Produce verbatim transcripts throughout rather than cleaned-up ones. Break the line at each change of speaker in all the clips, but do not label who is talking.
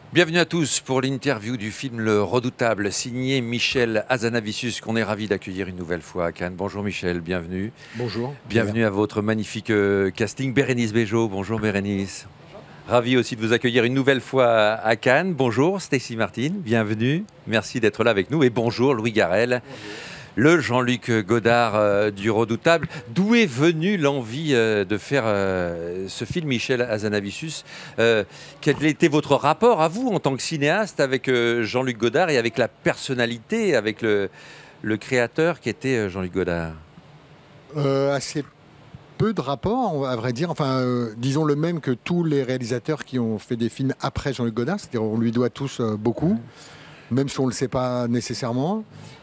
Bienvenue à tous pour l'interview du film Le Redoutable, signé Michel Hazanavicius, qu'on est ravi d'accueillir une nouvelle fois à Cannes. Bonjour Michel, bienvenue.
Bonjour.
Bienvenue à votre magnifique euh, casting. Bérénice Bejo, bonjour Bérénice. Ravi aussi de vous accueillir une nouvelle fois à Cannes. Bonjour Stacy Martin, bienvenue. Merci d'être là avec nous. Et bonjour Louis Garrel. Bonjour. Le Jean-Luc Godard euh, du Redoutable. D'où est venue l'envie euh, de faire euh, ce film, Michel Hazanavicius? euh, Quel était votre rapport à vous en tant que cinéaste avec euh, Jean-Luc Godard et avec la personnalité, avec le, le créateur qui était euh, Jean-Luc Godard?
euh, Assez peu de rapport, à vrai dire. Enfin, euh, disons le même que tous les réalisateurs qui ont fait des films après Jean-Luc Godard. C'est-à-dire on lui doit tous euh, beaucoup, même si on ne le sait pas nécessairement.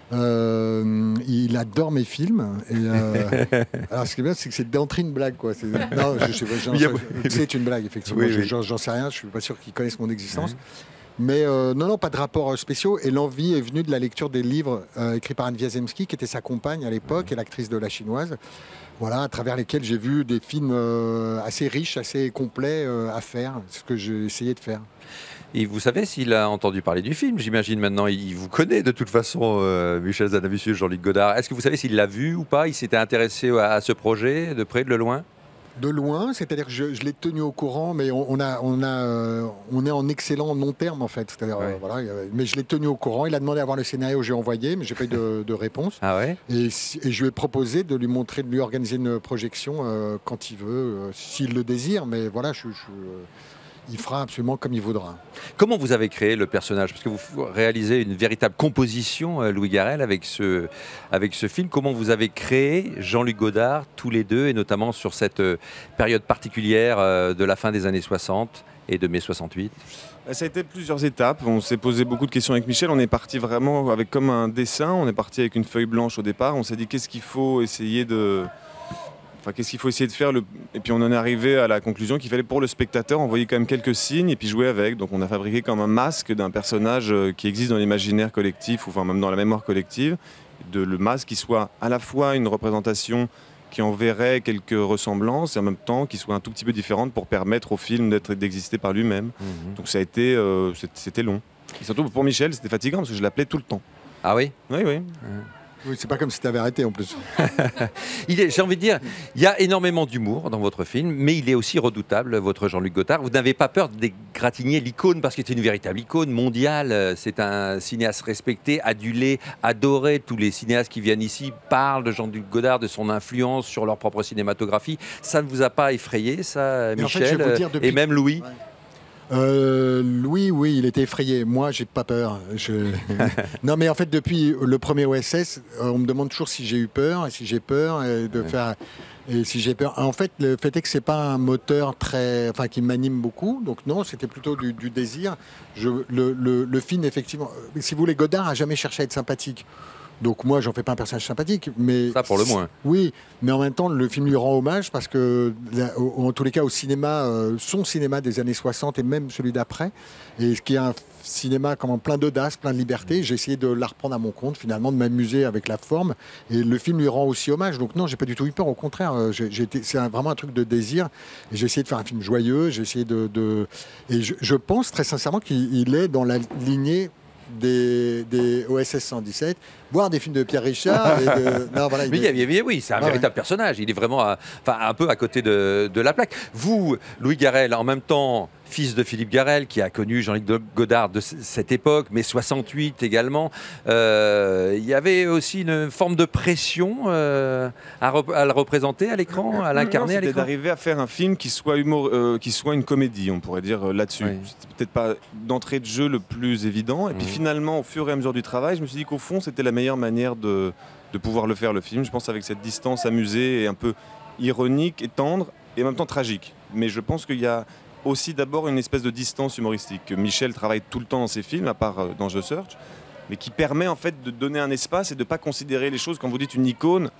Euh, il adore mes films. Et, euh, alors, ce qui est bien, c'est que c'est d'entrée une blague, quoi. C'est, non, je sais pas. J'en, je, c'est une blague, effectivement.
Oui,
je,
oui.
j'en, j'en sais rien. Je suis pas sûr qu'ils connaissent mon existence. Mmh. Mais euh, non, non, pas de rapports spéciaux. Et l'envie est venue de la lecture des livres euh, écrits par Anne Wiazemski, qui était sa compagne à l'époque, mmh. et l'actrice de La Chinoise. Voilà, à travers lesquels j'ai vu des films euh, assez riches, assez complets euh, à faire. C'est ce que j'ai essayé de faire.
Et vous savez s'il a entendu parler du film? J'imagine maintenant, il vous connaît de toute façon, euh, Michel Hazanavicius, Jean-Luc Godard. Est-ce que vous savez s'il l'a vu ou pas? Il s'était intéressé à, à ce projet, de près, de loin?
De loin, c'est-à-dire que je, je l'ai tenu au courant, mais on, on, a, on, a, euh, on est en excellent long terme en fait. C'est-à-dire, ouais. euh, voilà, mais je l'ai tenu au courant. Il a demandé à voir le scénario, j'ai envoyé, mais j'ai pas eu de, de réponse.
Ah ouais?
Et, et je lui ai proposé de lui montrer, de lui organiser une projection euh, quand il veut, euh, s'il le désire. Mais voilà, je, je, euh, il fera absolument comme il voudra.
Comment vous avez créé le personnage? Parce que vous réalisez une véritable composition, euh, Louis Garrel, avec ce, avec ce film. Comment vous avez créé Jean-Luc Godard, tous les deux, et notamment sur cette euh, période particulière euh, de la fin des années soixante et de mai soixante-huit?
Ça a été plusieurs étapes. On s'est posé beaucoup de questions avec Michel. On est parti vraiment avec comme un dessin. On est parti avec une feuille blanche au départ. On s'est dit qu'est-ce qu'il faut essayer de... Enfin, qu'est-ce qu'il faut essayer de faire le... Et puis on en est arrivé à la conclusion qu'il fallait pour le spectateur envoyer quand même quelques signes et puis jouer avec. Donc on a fabriqué comme un masque d'un personnage qui existe dans l'imaginaire collectif ou enfin même dans la mémoire collective. De le masque qui soit à la fois une représentation qui enverrait quelques ressemblances et en même temps qui soit un tout petit peu différente pour permettre au film d'être, d'exister par lui-même. Mmh. Donc ça a été, euh, c'était long. Et surtout pour Michel, c'était fatigant parce que je l'appelais tout le temps.
Ah oui?
Oui, oui.
Mmh.
Oui, c'est pas comme si tu avais arrêté en plus.
il est, j'ai envie de dire, il y a énormément d'humour dans votre film, mais il est aussi redoutable, votre Jean-Luc Godard. Vous n'avez pas peur d'égratigner l'icône, parce que c'est une véritable icône mondiale. C'est un cinéaste respecté, adulé, adoré. Tous les cinéastes qui viennent ici parlent de Jean-Luc Godard, de son influence sur leur propre cinématographie. Ça ne vous a pas effrayé, ça, mais Michel, en fait, dire, depuis... et même Louis?
Ouais. Euh, Louis, oui, il était effrayé. Moi, j'ai pas peur. Je... non, mais en fait, depuis le premier O S S, on me demande toujours si j'ai eu peur et si j'ai peur et de ouais. faire. Et si j'ai peur. En fait, le fait est que c'est pas un moteur très, enfin, qui m'anime beaucoup. Donc non, c'était plutôt du, du désir. Je, le, le, le film, effectivement, si vous voulez, Godard a jamais cherché à être sympathique. Donc moi, j'en fais pas un personnage sympathique, mais
ça pour le moins.
Oui, mais en même temps, le film lui rend hommage parce que, en tous les cas, au cinéma, euh, son cinéma des années soixante et même celui d'après, et ce qui est un cinéma comme plein d'audace, plein de liberté, j'ai essayé de la reprendre à mon compte, finalement, de m'amuser avec la forme, et le film lui rend aussi hommage. Donc non, j'ai pas du tout eu peur, au contraire, j'ai, j'ai été, c'est un, vraiment un truc de désir. Et j'ai essayé de faire un film joyeux, j'ai essayé de, de et je, je pense très sincèrement qu'il est dans la lignée Des, des O S S cent dix-sept, voire des films de Pierre Richard. Et de... non, voilà,
mais il est... oui, c'est un ah, véritable ouais. personnage. Il est vraiment à, un peu à côté de, de la plaque. Vous, Louis Garrel, en même temps, fils de Philippe Garrel, qui a connu Jean-Luc Godard de cette époque, mais soixante-huit également, euh, il y avait aussi une forme de pression euh, à, à le représenter à l'écran, à l'incarner à l'écran.
C'était d'arriver à faire un film qui soit, humour, euh, qui soit une comédie, on pourrait dire, euh, là-dessus. Oui. C'était peut-être pas d'entrée de jeu le plus évident. Et mmh. puis finalement, au fur et à mesure du travail, je me suis dit qu'au fond, c'était la meilleure manière de, de pouvoir le faire, le film. Je pense avec cette distance amusée et un peu ironique et tendre, et en même temps tragique. Mais je pense qu'il y a aussi d'abord une espèce de distance humoristique que Michel travaille tout le temps dans ses films, à part euh, dans Je Search, mais qui permet en fait de donner un espace et de ne pas considérer les choses, quand vous dites une icône,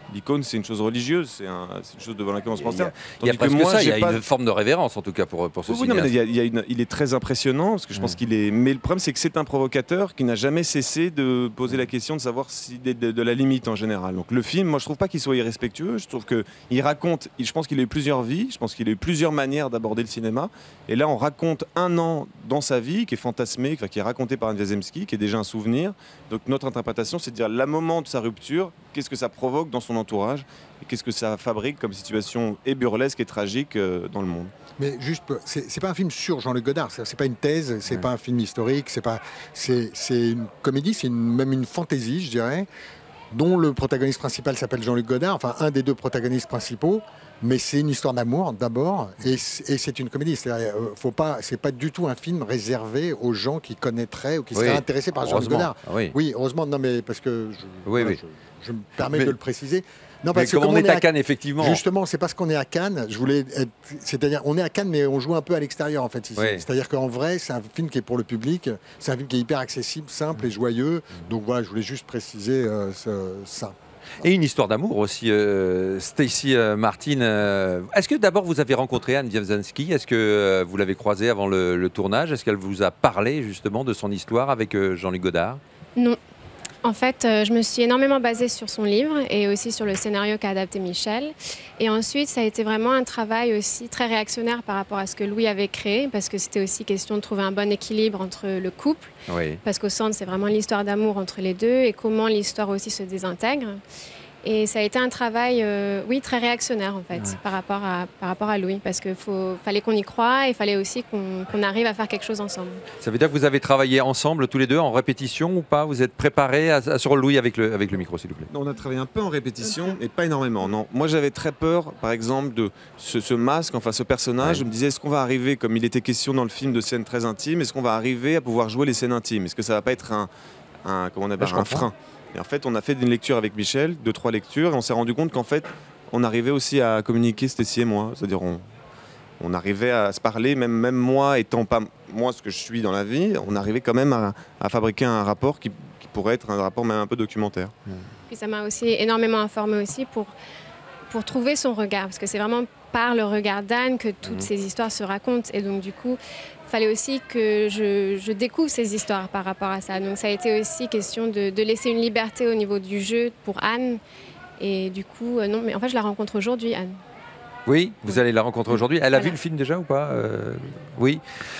l'icône, c'est une chose religieuse, c'est un, une chose devant laquelle on se prosterne.
Il y a, il y a presque que moi, ça, il y a pas... une forme de révérence en tout cas pour, pour ce
oui,
cinéaste.
Non, mais il, y a, il, y a une, il est très impressionnant parce que je mmh. pense qu'il est. Mais le problème, c'est que c'est un provocateur qui n'a jamais cessé de poser la question de savoir si de, de, de la limite en général. Donc le film, moi, je trouve pas qu'il soit irrespectueux. Je trouve que il raconte. Je pense qu'il a eu plusieurs vies. Je pense qu'il a eu plusieurs manières d'aborder le cinéma. Et là, on raconte un an dans sa vie qui est fantasmé, enfin, qui est raconté par Anne Wiazemski, qui est déjà un souvenir. Donc notre interprétation, c'est de dire le moment de sa rupture, qu'est-ce que ça provoque dans son entourage. Qu'est-ce que ça fabrique comme situation et burlesque et tragique euh, dans le monde.
Mais juste, c'est pas un film sur Jean-Luc Godard, c'est pas une thèse, c'est ouais. pas un film historique, c'est pas, c'est une comédie, c'est même une fantaisie, je dirais, dont le protagoniste principal s'appelle Jean-Luc Godard, enfin un des deux protagonistes principaux, mais c'est une histoire d'amour d'abord, et, et c'est une comédie. C'est-à-dire, faut pas, c'est pas du tout un film réservé aux gens qui connaîtraient ou qui oui. seraient intéressés par Jean-Luc Godard.
Oui.
oui, heureusement, non mais parce que je,
oui,
voilà,
oui.
je, je me permets
mais...
de le préciser. Non,
parce mais que comme on est à Cannes, effectivement.
Justement, c'est parce qu'on est à Cannes. Je voulais, c'est-à-dire, on est à Cannes, mais on joue un peu à l'extérieur en fait. Oui. C'est-à-dire qu'en vrai, c'est un film qui est pour le public. C'est un film qui est hyper accessible, simple et joyeux. Donc voilà, je voulais juste préciser euh, ce, ça.
Et une histoire d'amour aussi, euh, Stacey euh, Martin. Euh, Est-ce que d'abord vous avez rencontré Anne Wiazemski? Est-ce que euh, vous l'avez croisée avant le, le tournage? Est-ce qu'elle vous a parlé justement de son histoire avec euh, Jean-Luc Godard?
Non. En fait, euh, je me suis énormément basée sur son livre et aussi sur le scénario qu'a adapté Michel. Et ensuite, ça a été vraiment un travail aussi très réactionnaire par rapport à ce que Louis avait créé, parce que c'était aussi question de trouver un bon équilibre entre le couple,
oui. parce
qu'au centre, c'est vraiment l'histoire d'amour entre les deux et comment l'histoire aussi se désintègre. Et ça a été un travail, euh, oui, très réactionnaire en fait, ouais. par, rapport à, par rapport à Louis, parce qu'il fallait qu'on y croie et il fallait aussi qu'on qu'on arrive à faire quelque chose ensemble.
Ça veut dire que vous avez travaillé ensemble tous les deux en répétition ou pas? Vous êtes préparés à, à, sur Louis avec le, avec le micro, s'il vous plaît?
On a travaillé un peu en répétition, mais pas énormément. Non. Moi, j'avais très peur, par exemple, de ce, ce masque, enfin ce personnage. Ouais. Je me disais, est-ce qu'on va arriver, comme il était question dans le film de scènes très intimes, est-ce qu'on va arriver à pouvoir jouer les scènes intimes? Est-ce que ça va pas être un, un, comment on appelle, un frein? Et en fait, on a fait une lecture avec Michel, deux, trois lectures, et on s'est rendu compte qu'en fait, on arrivait aussi à communiquer, Stacey et moi. C'est-à-dire, on, on arrivait à se parler, même, même moi, étant pas moi ce que je suis dans la vie, on arrivait quand même à, à fabriquer un rapport qui, qui pourrait être un rapport même un peu documentaire.
Puis ça m'a aussi énormément informé aussi pour, pour trouver son regard, parce que c'est vraiment par le regard d'Anne que toutes mmh. ces histoires se racontent. Et donc, du coup, il fallait aussi que je, je découvre ces histoires par rapport à ça. Donc ça a été aussi question de, de laisser une liberté au niveau du jeu pour Anne. Et du coup, euh, non, mais en fait, je la rencontre aujourd'hui, Anne.
Oui, vous oui. allez la rencontrer aujourd'hui. Elle a voilà. vu le film déjà ou pas? euh, Oui.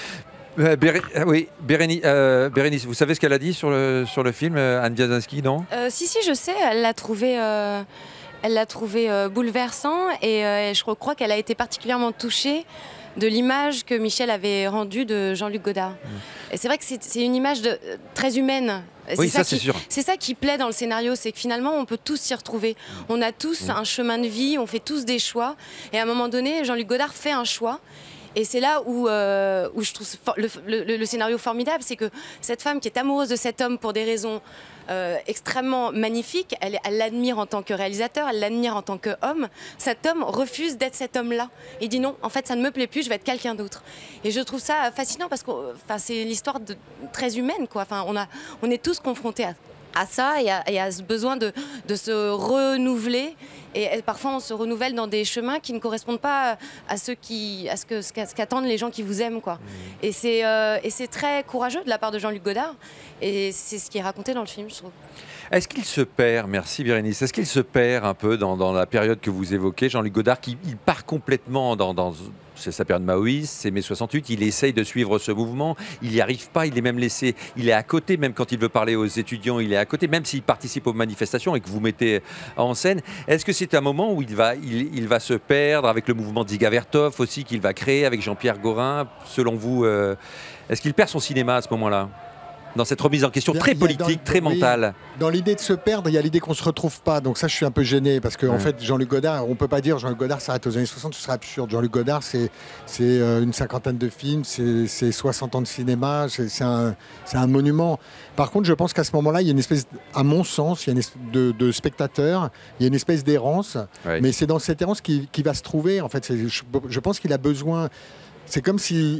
Euh, Béré... oui, Bérénice, euh, Bérénice, vous savez ce qu'elle a dit sur le, sur le film, Anne Wiazemski, non?
euh, Si, si, je sais. Elle l'a trouvé... Euh... Elle l'a trouvé euh, bouleversant et euh, je crois qu'elle a été particulièrement touchée de l'image que Michel avait rendue de Jean-Luc Godard. Mmh. Et c'est vrai que c'est une image de, euh, très humaine.
Oui, ça, c'est sûr.
C'est ça qui plaît dans le scénario, c'est que finalement, on peut tous s'y retrouver. Mmh. On a tous mmh. un chemin de vie, on fait tous des choix. Et à un moment donné, Jean-Luc Godard fait un choix. Et c'est là où, euh, où je trouve le, le, le scénario formidable, c'est que cette femme qui est amoureuse de cet homme pour des raisons euh, extrêmement magnifiques, elle l'admire en tant que réalisateur, elle l'admire en tant qu'homme. Cet homme refuse d'être cet homme-là. Il dit non, en fait, ça ne me plaît plus, je vais être quelqu'un d'autre. Et je trouve ça fascinant parce que c'est l'histoire très humaine, quoi. Enfin, on, a, on est tous confrontés à à ça et à, et à ce besoin de, de se renouveler. Et, et parfois, on se renouvelle dans des chemins qui ne correspondent pas à, ceux qui, à ce que, ce qu'attendent les gens qui vous aiment, quoi. Mmh. Et c'est euh, et c'est très courageux de la part de Jean-Luc Godard. Et c'est ce qui est raconté dans le film, je trouve.
Est-ce qu'il se perd, merci Bérénice, est-ce qu'il se perd un peu dans, dans la période que vous évoquez, Jean-Luc Godard, qui il part complètement dans... dans c'est sa période maoïste, c'est mai soixante-huit, il essaye de suivre ce mouvement, il n'y arrive pas, il est même laissé, il est à côté, même quand il veut parler aux étudiants, il est à côté, même s'il participe aux manifestations et que vous mettez en scène. Est-ce que c'est un moment où il va, il, il va se perdre avec le mouvement d'Iga Vertov aussi, qu'il va créer avec Jean-Pierre Gorin, selon vous, euh, est-ce qu'il perd son cinéma à ce moment-là ? Dans cette remise en question très politique, dans, très
oui,
mentale.
Dans l'idée de se perdre, il y a l'idée qu'on ne se retrouve pas. Donc ça, je suis un peu gêné parce qu'en mmh. en fait, Jean-Luc Godard, on ne peut pas dire Jean-Luc Godard s'arrête aux années soixante, ce serait absurde. Jean-Luc Godard, c'est euh, une cinquantaine de films, c'est soixante ans de cinéma, c'est un, un monument. Par contre, je pense qu'à ce moment-là, il y a une espèce, à mon sens, il y a une espèce de, de spectateur, il y a une espèce d'errance. Oui. Mais c'est dans cette errance qu'il qu'il va se trouver. En fait, je, je pense qu'il a besoin... C'est comme si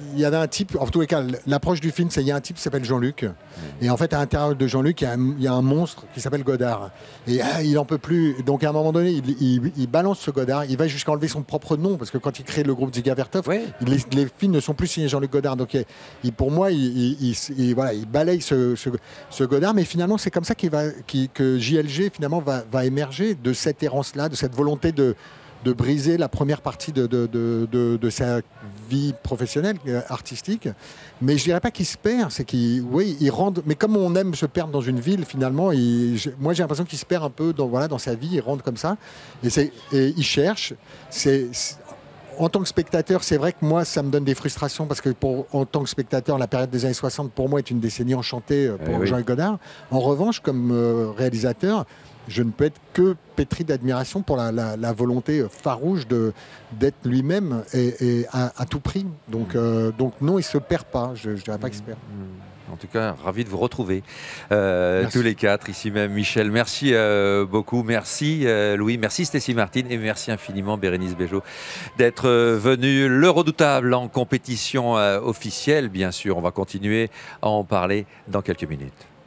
il y a un type, en tous les cas, l'approche du film, c'est il y a un type qui s'appelle Jean-Luc. Et en fait, à l'intérieur de Jean-Luc, il y a un, il y a un monstre qui s'appelle Godard. Et ah, il n'en peut plus. Donc, à un moment donné, il, il, il balance ce Godard. Il va jusqu'à enlever son propre nom, parce que quand il crée le groupe Ziga Vertov,
Ouais.
les, les films ne sont plus signés Jean-Luc Godard. Donc, il, il- pour moi, il, il- il- il- voilà, il balaye ce, ce- ce Godard. Mais finalement, c'est comme ça qu'il va, qu'il- que J L G finalement va, va émerger de cette errance-là, de cette volonté de de briser la première partie de, de, de, de- de sa vie professionnelle, euh, artistique. Mais je dirais pas qu'il se perd, c'est qu'il oui, il rentre. Mais comme on aime se perdre dans une ville, finalement, il- je- moi j'ai l'impression qu'il se perd un peu dans, voilà, dans sa vie, il rentre comme ça. Et, c'est- et il cherche. C'est, c'est- en tant que spectateur, c'est vrai que moi, ça me donne des frustrations parce que pour, en tant que spectateur, la période des années soixante, pour moi, est une décennie enchantée euh, pour
Eh oui.
Jean-Luc Godard. En revanche, comme euh, réalisateur, je ne peux être que pétri d'admiration pour la, la- la volonté farouche de, d'être lui-même et, et à, à tout prix. Donc, euh, donc non, il ne se perd pas. Je ne dirais pas qu'il se perd.
En tout cas, ravi de vous retrouver euh,
Merci.
tous les quatre ici même. Michel, merci euh, beaucoup. Merci euh, Louis, merci Stécie Martin et merci infiniment Bérénice Bejo d'être euh, venu. Le Redoutable en compétition euh, officielle, bien sûr. On va continuer à en parler dans quelques minutes.